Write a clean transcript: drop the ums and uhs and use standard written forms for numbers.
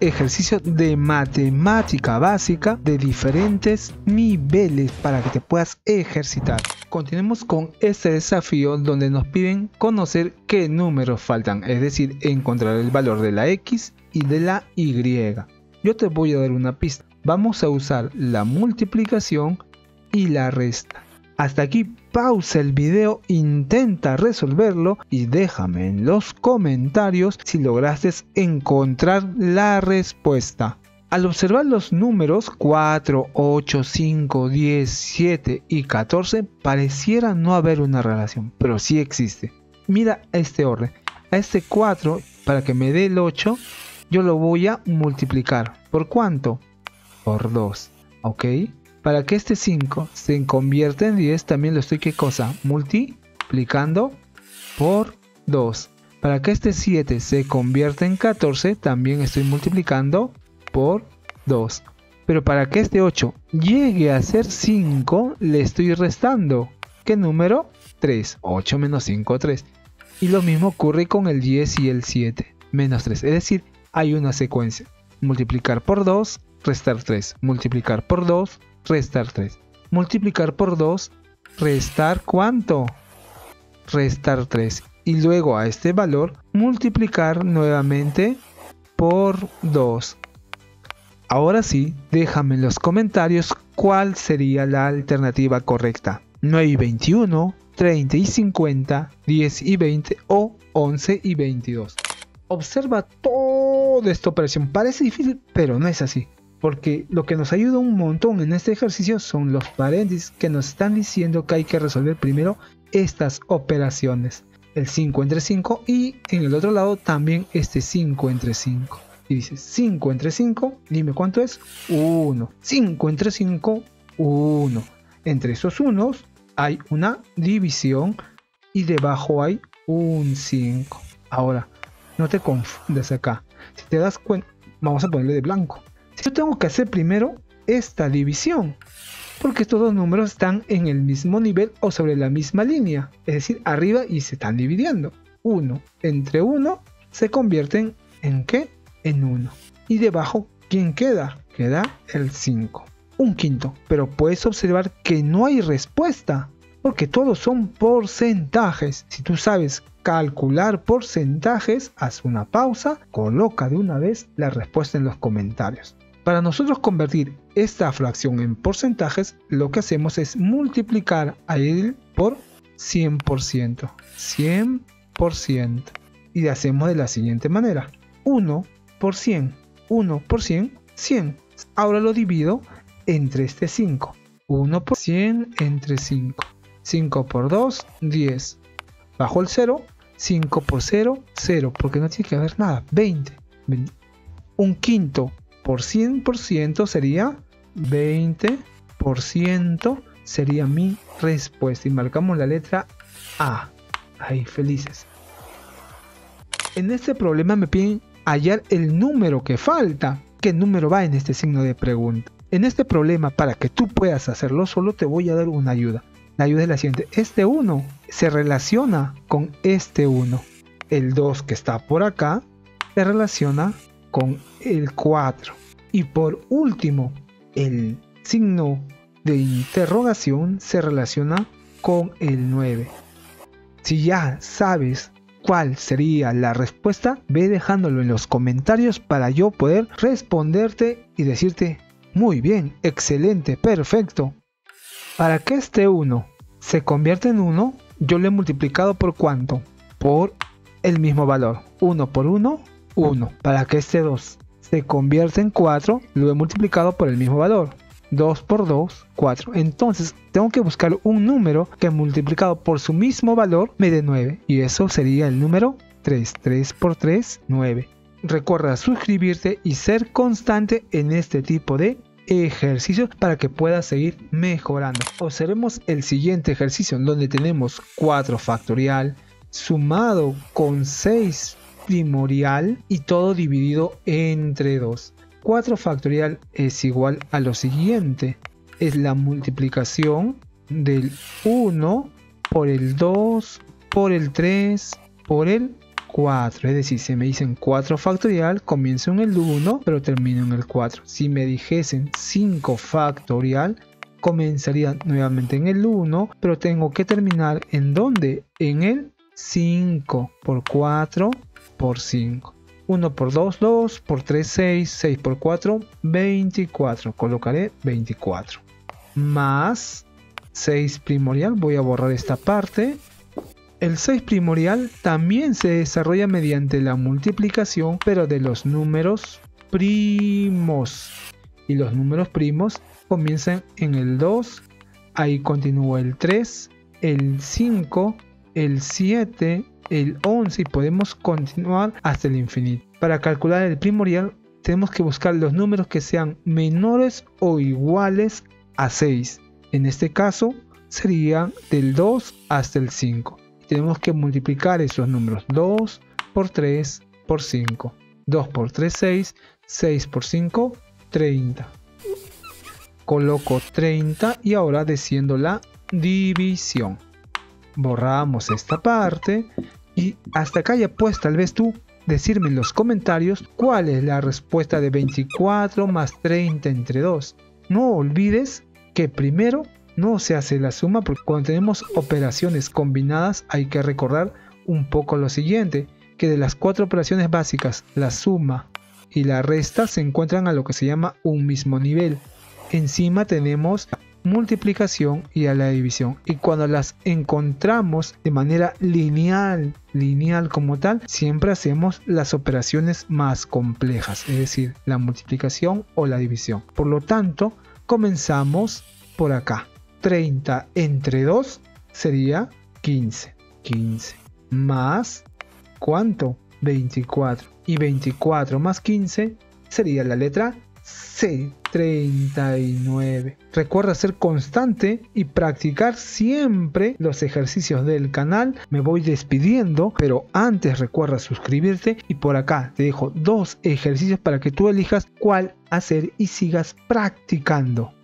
ejercicios de matemática básica de diferentes niveles para que te puedas ejercitar. Continuemos con este desafío donde nos piden conocer qué números faltan, es decir, encontrar el valor de la X y de la Y. Yo te voy a dar una pista. Vamos a usar la multiplicación y la resta. Hasta aquí pausa el video, intenta resolverlo y déjame en los comentarios si lograste encontrar la respuesta. Al observar los números 4, 8, 5, 10, 7 y 14 pareciera no haber una relación, pero sí existe. Mira este orden. A este 4, para que me dé el 8, yo lo voy a multiplicar. ¿Por cuánto? Por 2. ¿Ok? Para que este 5 se convierta en 10, también lo estoy, ¿qué cosa? Multiplicando por 2. Para que este 7 se convierta en 14, también estoy multiplicando por 2. Pero para que este 8 llegue a ser 5, le estoy restando. ¿Qué número? 3. 8 menos 5, 3. Y lo mismo ocurre con el 10 y el 7. Menos 3. Es decir, hay una secuencia. Multiplicar por 2, restar 3. Multiplicar por 2, restar 3. Multiplicar por 2, restar ¿cuánto? Restar 3. Y luego a este valor multiplicar nuevamente por 2. Ahora sí, déjame en los comentarios cuál sería la alternativa correcta. 9 y 21, 30 y 50, 10 y 20 o 11 y 22. Observa toda esta operación. Parece difícil, pero no es así. Porque lo que nos ayuda un montón en este ejercicio son los paréntesis que nos están diciendo que hay que resolver primero estas operaciones. El 5 entre 5 y en el otro lado también este 5 entre 5. Y dice 5 entre 5, dime cuánto es. 1. 5 entre 5, 1. Entre esos unos hay una división y debajo hay un 5. Ahora, no te confundas acá. Si te das cuenta, vamos a ponerle de blanco. Yo tengo que hacer primero esta división, porque estos dos números están en el mismo nivel o sobre la misma línea, es decir, arriba y se están dividiendo. 1 entre 1 se convierten en ¿qué? En 1. Y debajo, ¿quién queda? Queda el 5. Un quinto, pero puedes observar que no hay respuesta, porque todos son porcentajes. Si tú sabes calcular porcentajes, haz una pausa, coloca de una vez la respuesta en los comentarios. Para nosotros convertir esta fracción en porcentajes, lo que hacemos es multiplicar a él por 100%. 100%. Y lo hacemos de la siguiente manera. 1 por 100. 1 por 100, 100. Ahora lo divido entre este 5. 1 por 100 entre 5. 5 por 2, 10. Bajo el 0, 5 por 0, 0. Porque no tiene que haber nada. 20. Un quinto por 100% sería 20%, sería mi respuesta. Y marcamos la letra A. Ahí, felices. En este problema me piden hallar el número que falta. ¿Qué número va en este signo de pregunta? En este problema, para que tú puedas hacerlo solo, te voy a dar una ayuda. La ayuda es la siguiente. Este 1 se relaciona con este 1. El 2 que está por acá se relaciona con el 4. Y por último, el signo de interrogación se relaciona con el 9. Si ya sabes cuál sería la respuesta, ve dejándolo en los comentarios para yo poder responderte y decirte muy bien, excelente, perfecto. Para que este 1 se convierta en 1, yo lo he multiplicado por ¿cuánto? Por el mismo valor. 1 por 1, 1. Para que este 2 se convierta en 4, lo he multiplicado por el mismo valor. 2 por 2, 4. Entonces tengo que buscar un número que multiplicado por su mismo valor me dé 9. Y eso sería el número 3. 3 por 3, 9. Recuerda suscribirte y ser constante en este tipo de ejercicios para que puedas seguir mejorando. Observemos el siguiente ejercicio donde tenemos 4 factorial sumado con 6 primorial y todo dividido entre 2. 4 factorial es igual a lo siguiente. Es la multiplicación del 1 por el 2 por el 3 por el 4. Es decir, si me dicen 4 factorial, comienzo en el 1, pero termino en el 4. Si me dijesen 5 factorial, comenzaría nuevamente en el 1, pero tengo que terminar ¿en dónde? En el 5 por 4 por 5. 1 por 2, 2 por 3, 6, 6 por 4, 24. Colocaré 24. Más 6 primordial, voy a borrar esta parte. El 6 primordial también se desarrolla mediante la multiplicación, pero de los números primos. Y los números primos comienzan en el 2, ahí continúa el 3, el 5, el 7, el 11 y podemos continuar hasta el infinito. Para calcular el primordial tenemos que buscar los números que sean menores o iguales a 6. En este caso serían del 2 hasta el 5. Tenemos que multiplicar esos números. 2 por 3 por 5. 2 por 3, 6. 6 por 5, 30. Coloco 30 y ahora desciendo la división. Borramos esta parte y hasta acá ya puedes tal vez tú decirme en los comentarios cuál es la respuesta de 24 más 30 entre 2. No olvides que primero no se hace la suma, porque cuando tenemos operaciones combinadas hay que recordar un poco lo siguiente, que de las 4 operaciones básicas, la suma y la resta se encuentran a lo que se llama un mismo nivel. Encima tenemos multiplicación y a la división, y cuando las encontramos de manera lineal como tal, siempre hacemos las operaciones más complejas, es decir, la multiplicación o la división. Por lo tanto, comenzamos por acá. 30 entre 2 sería 15. 15 más, ¿cuánto? 24. Y 24 más 15 sería la letra C, 39. Recuerda ser constante y practicar siempre los ejercicios del canal. Me voy despidiendo, pero antes recuerda suscribirte y por acá te dejo 2 ejercicios para que tú elijas cuál hacer y sigas practicando.